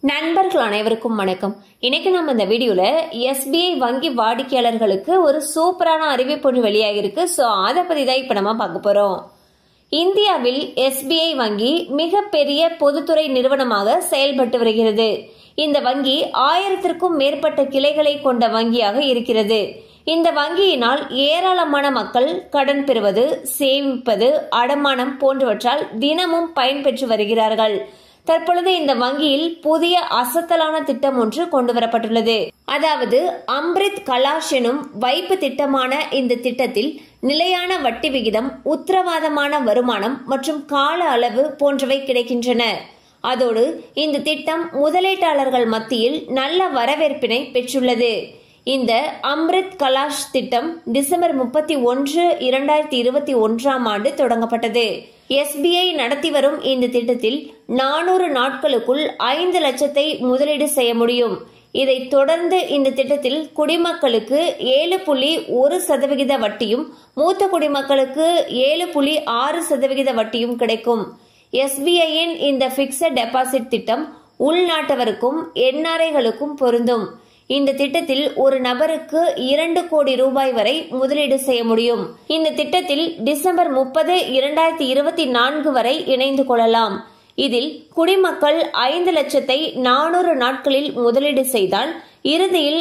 நண்பர்கள் அனைவருக்கும் வணக்கம். இன்னைக்கு நம்ம இந்த வீடியோல SBI வங்கி வாடிக்கையாளர்களுக்கு ஒரு சூப்பரான அறிவிப்பு வெளியாகிருக்கு. சோ அதை பத்தி தான் இப்ப நம்ம பார்க்க போறோம். இந்தியாவில் SBI வங்கி மிகப்பெரிய பொதுத்துறை நிறுவனமாக செயல்பட்டு வருகிறது. இந்த வங்கி 1000க்கும் மேற்பட்ட கிளைகளை கொண்ட வங்கியாக இருக்கிறது. இந்த வங்கியினால் ஏராளமான மக்கள் கடன் பெறுவது, சேமிப்பது, அடமானம் போன்றவற்றால் தினமும் பயன்பெற்று வருகிறார்கள். தற்பொழுது இந்த வங்கியில் புதிய அசத்தலான திட்டம் ஒன்று கொண்டு வரப்பட்டுள்ளது. அதாவது அம்ரித் கலாஷ் எனும் வைப்பு திட்டமான இந்த திட்டத்தில் நிலையான வட்டி விகிதம், உத்தரவாதமான வருமானம் மற்றும் கால அளவு போன்றவை கிடைக்கின்றன. அதோடு இந்த திட்டம் முதலீட்டாளர்கள் மத்தியில் நல்ல வரவேற்பினை பெற்றுள்ளது. இந்த அம்ரித் கலாஷ் திட்டம் டிசம்பர் 31, 2021 தொடங்கப்பட்டது. SBI நடத்தி வரும் இந்த திட்டத்தில் 400 நாட்களுக்குள் 5 லட்சத்தை முதலீடு செய்ய முடியும். இதைத் தொடர்ந்து இந்த திட்டத்தில் குடிமக்களுக்கு 7.1% வட்டியும், மூத்த குடிமக்களுக்கு 7.6% வட்டியும் கிடைக்கும். SBIயின் இந்த பிக்ஸட் டெபாசிட் திட்டம் உள்நாட்டவருக்கும் NRIகளுக்கும் பொருந்தும். இந்த திட்டத்தில் ஒரு நபருக்கு 2 கோடி ரூபாய் வரை முதலீடு செய்ய முடியும். இந்த திட்டத்தில் டிசம்பர் 30, 2024 வரை இணைந்து கொள்ளலாம். இதில் குடிமக்கள் 5 லட்சத்தை 400 நாட்களில் முதலீடு செய்தால் இறுதியில்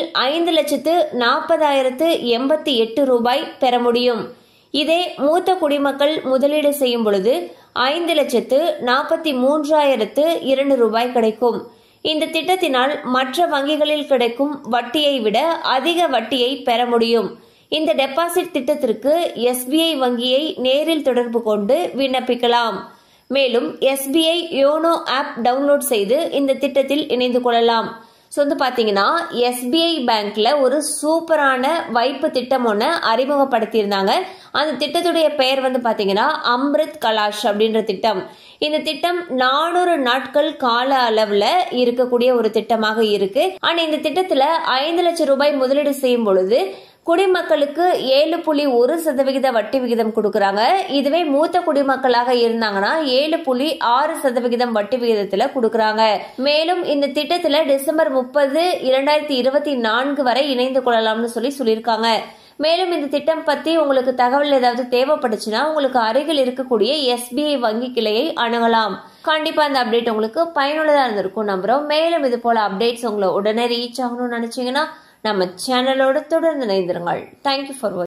5,40,088 ரூபாய் பெற முடியும். இதே மூத்த குடிமக்கள் முதலீடு செய்யும் பொழுது 5,43,002 ரூபாய் கிடைக்கும். இந்த திட்டத்தினால் மற்ற வங்கிகளில் கிடைக்கும் வட்டியை விட அதிக வட்டியை பெற முடியும். இந்த டெபாசிட் திட்டத்திற்கு SBI வங்கியை நேரில் தொடர்பு கொண்டு விண்ணப்பிக்கலாம். மேலும் SBI யோனோ ஆப் டவுன்லோட் செய்து இந்த திட்டத்தில் இணைந்து கொள்ளலாம். ஸோ பாத்தீங்கன்னா SBI பேங்க்ல ஒரு சூப்பரான வைப்பு திட்டம் ஒன்று அறிமுகப்படுத்தியிருந்தாங்க. அந்த திட்டத்துடைய பெயர் பாத்தீங்கன்னா அம்ரித் கலாஷ் அப்படின்ற திட்டம். இந்த திட்டம் 400 நாட்கள் கால அளவுல இருக்கக்கூடிய ஒரு திட்டமாக இருக்கு. ஆனா இந்த திட்டத்துல 5 லட்சம் ரூபாய் முதலீடு செய்யும் பொழுது குடிமக்களுக்கு 7.1% வட்டி விகிதம் கொடுக்கறாங்க. இதுவே மூத்த குடிமக்களாக இருந்தாங்கன்னா 7.6% வட்டி விகிதத்துல கொடுக்கறாங்க. மேலும் இந்த திட்டத்துல டிசம்பர் 30, 2024 வரை இணைந்து கொள்ளலாம்னு சொல்லியிருக்காங்க. மேலும் இந்த திட்டம் பத்தி உங்களுக்கு தகவல் ஏதாவது தேவைப்படுச்சுன்னா உங்களுக்கு அருகில் இருக்கக்கூடிய SBI வங்கி கிளையை அணுகலாம். கண்டிப்பா இந்த அப்டேட் உங்களுக்கு பயனுள்ளதா இருந்திருக்கும் நம்புறோம். மேலும் இது போல அப்டேட்ஸ் உங்களை உடனே ரீச் ஆகணும்னு நினைச்சீங்கன்னா நம்ம சேனலோட தொடர்ந்து இணைந்திருங்கள். தேங்க்யூ ஃபார் வாட்சிங்.